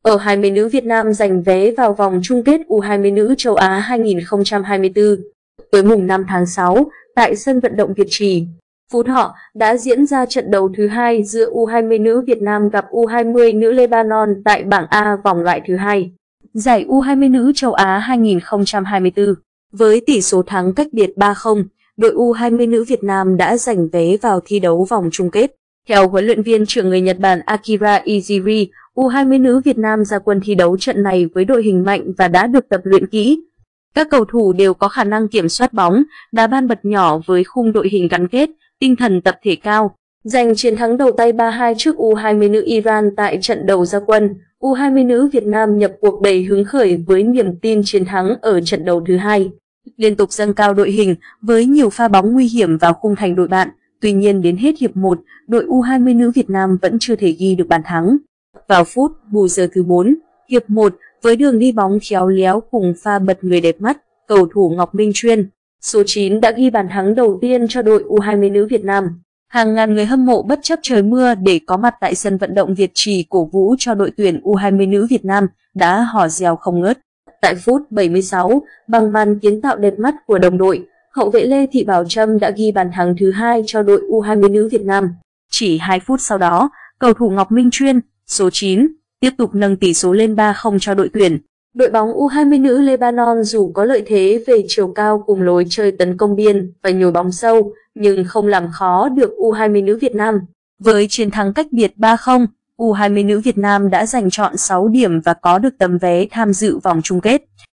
U20 nữ Việt Nam giành vé vào vòng chung kết U20 nữ châu Á 2024. Tối mùng 5 tháng 6, tại sân vận động Việt Trì, Phú Thọ đã diễn ra trận đấu thứ hai giữa U20 nữ Việt Nam gặp U20 nữ Lebanon tại bảng A vòng loại thứ hai. Giải U20 nữ châu Á 2024. Với tỷ số thắng cách biệt 3-0, đội U20 nữ Việt Nam đã giành vé vào thi đấu vòng chung kết. Theo huấn luyện viên trưởng người Nhật Bản Akira Iziri, U20 nữ Việt Nam ra quân thi đấu trận này với đội hình mạnh và đã được tập luyện kỹ. Các cầu thủ đều có khả năng kiểm soát bóng, đá ban bật nhỏ với khung đội hình gắn kết, tinh thần tập thể cao. Giành chiến thắng đầu tay 3-2 trước U20 nữ Iran tại trận đầu ra quân, U20 nữ Việt Nam nhập cuộc đầy hứng khởi với niềm tin chiến thắng ở trận đấu thứ hai. Liên tục dâng cao đội hình với nhiều pha bóng nguy hiểm vào khung thành đội bạn. Tuy nhiên đến hết hiệp 1, đội U20 nữ Việt Nam vẫn chưa thể ghi được bàn thắng. Vào phút bù giờ thứ 4, hiệp 1, với đường đi bóng khéo léo cùng pha bật người đẹp mắt, cầu thủ Ngọc Minh Chuyên, số 9 đã ghi bàn thắng đầu tiên cho đội U20 nữ Việt Nam. Hàng ngàn người hâm mộ bất chấp trời mưa để có mặt tại sân vận động Việt Trì cổ vũ cho đội tuyển U20 nữ Việt Nam đã hò reo không ngớt. Tại phút 76, bằng màn kiến tạo đẹp mắt của đồng đội, hậu vệ Lê Thị Bảo Trâm đã ghi bàn thắng thứ hai cho đội U20 nữ Việt Nam. Chỉ 2 phút sau đó, cầu thủ Ngọc Minh Chuyên, số 9, tiếp tục nâng tỷ số lên 3-0 cho đội tuyển. Đội bóng U20 nữ Lebanon dù có lợi thế về chiều cao cùng lối chơi tấn công biên và nhồi bóng sâu, nhưng không làm khó được U20 nữ Việt Nam. Với chiến thắng cách biệt 3-0, U20 nữ Việt Nam đã giành trọn 6 điểm và có được tấm vé tham dự vòng chung kết.